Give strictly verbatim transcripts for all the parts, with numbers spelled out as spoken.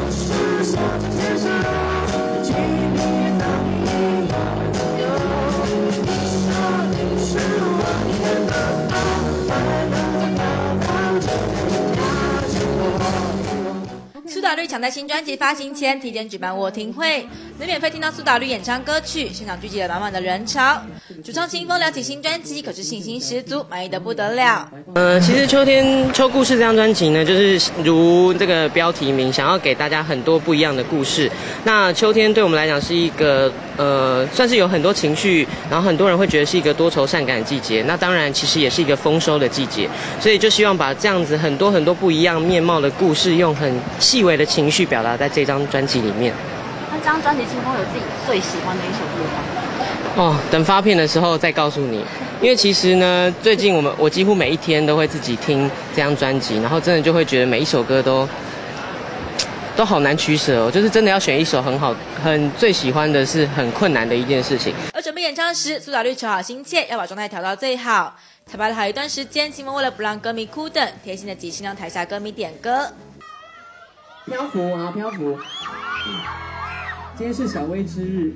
苏打绿抢在新专辑发行前提前举办卧听会，能免费听到苏打绿演唱歌曲，现场聚集了满满的人潮。主唱清风聊起新专辑，可是信心十足，满意的不得了。 呃，其实秋天秋故事这张专辑呢，就是如这个标题名，想要给大家很多不一样的故事。那秋天对我们来讲是一个呃，算是有很多情绪，然后很多人会觉得是一个多愁善感的季节。那当然，其实也是一个丰收的季节，所以就希望把这样子很多很多不一样面貌的故事，用很细微的情绪表达在这张专辑里面。 那这张专辑，清风有自己最喜欢的一首歌吗？ 哦，等发片的时候再告诉你。因为其实呢，最近我们我几乎每一天都会自己听这张专辑，然后真的就会觉得每一首歌都都好难取舍哦，就是真的要选一首很好、很最喜欢的是很困难的一件事情。 而准备演唱时，苏打绿求好心切，要把状态调到最好。彩排了好一段时间，清风为了不让歌迷哭等，贴心的即兴让台下歌迷点歌。 漂浮啊，漂浮！今天是小薇之日。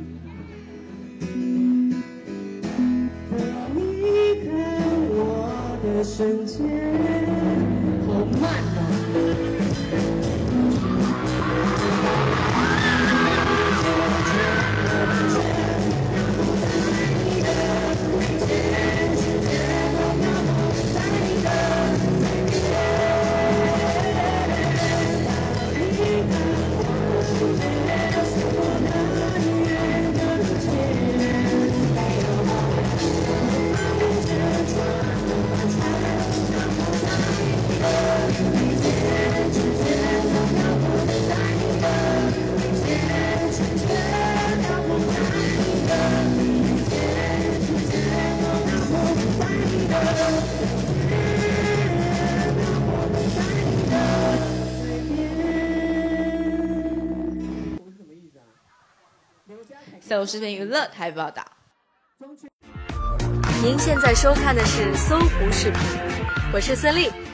离开我的瞬间，好慢啊！ 搜视频娱乐台报道。 您现在收看的是搜狐视频，我是孙俪。